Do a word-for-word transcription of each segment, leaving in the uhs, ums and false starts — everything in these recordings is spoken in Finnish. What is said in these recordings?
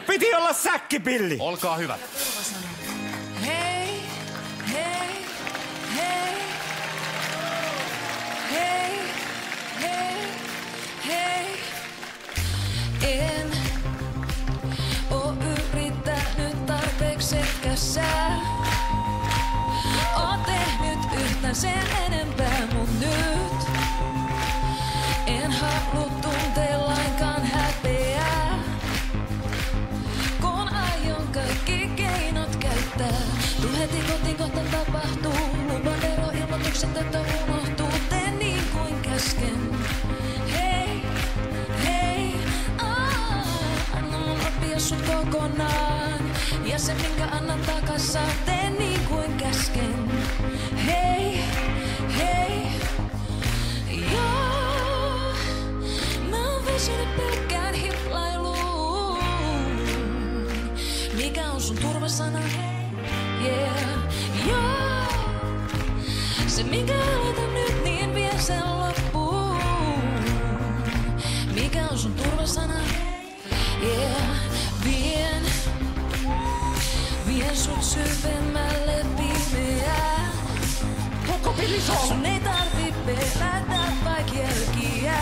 Piti olla säkkipilli! Olkaa hyvä. Hei, hei, hei, hei, hei, hei. En oo yrittänyt tarpeeksi, etkä sä oot tehnyt yhtään sen enempää, mut nyt en halua tuntea lainkaan häpeää, kun aion kaikki keinot käyttää. Tuu heti kotiin, kohta tapahtuu. Lupaan veroilmoitukset, että unohtuu. Tee niin kuin käsken. Hei, hei, aah, anna mun oppia sut kokonaan. Ja se minkä annan takas saa, tee niin kuin käsken. Hei, hei, joo. Mä oon väsynyt pelkkään hiplailuun. Mikä on sun turvasana? Yeah, joo. Se minkä aloitan nyt, niin vie sen loppuun. Mikä on sun turvasana? Yeah, vien, vien sut syvemmälle pimeää. Koko Pilliso! Sun ei tarvi pelätä vaik jälkiä.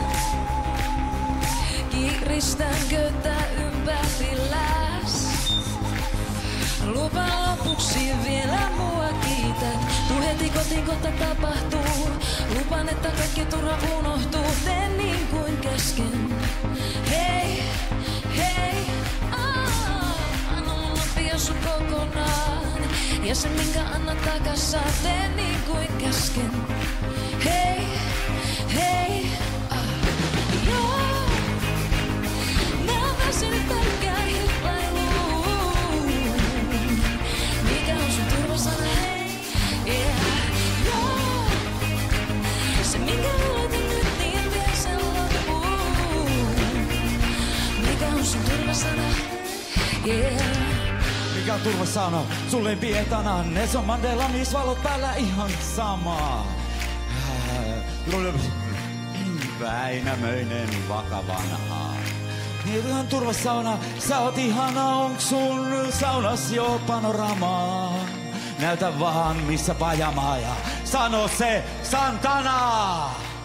Kiristänkö tää ympärilläs? Lupaan lopuksi vielä mua kiität. Tuu heti kotiin, kohta tapahtuu. Lupaan, että kaikki turha unohtuu. Tee niin kuin käsken. Hei, hei, aah, anna mun oppia sut kokonaan. Ja se minkä annan takas saa, tee niin kuin käsken. Hei, hei, ah, joo. Mä oon väsynyt pelkkään hiplailuun. Mikä on sun turvasana? Yeah, joo. Se minkä aloitan nyt, niin vie sen loppuun. Mikä on sun turvasana? Yeah. Mikä on turvasana? Sulle ei pietana. Nelson Mandela, niis valot päällä ihan sama. Väinämöinen vakavanha. Ihan turvasauna, sä oot ihana, onks sun saunas jo panoramaa? Näytä vaan missä pajamaa ja sano se Santana!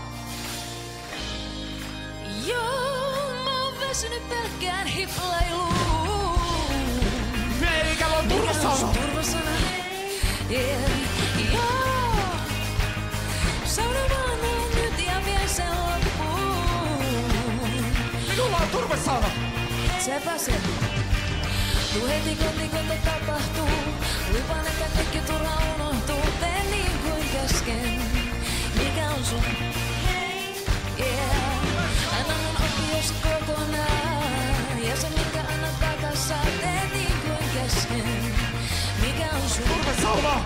Joo, mä oon väsynyt pelkkään hiplailuun. Mikä on turvasana? Turvasana, yeah, joo. Sauna vaan on nyt ja vie sen loppuun. Minulla on turvasana! Sepä se. Tuu heti kotiin, kun tapahtuu. Lupaan, että kaikki turha unohtuu. Tee niin kuin käsken. Mikä on sun? Yeah. Anna mun oppia sut kokonaan. Ja se minkä annan takas saa. Tee niin kuin käsken. Mikä on sun? Turvasauna!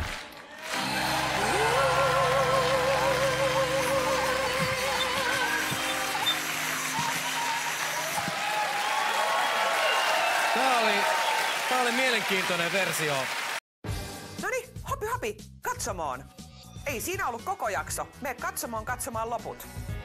Tää oli, tää oli mielenkiintoinen versio. Noniin, hopi hopi, katsomoon. Ei siinä ollut koko jakso. Mene katsomoon katsomaan loput.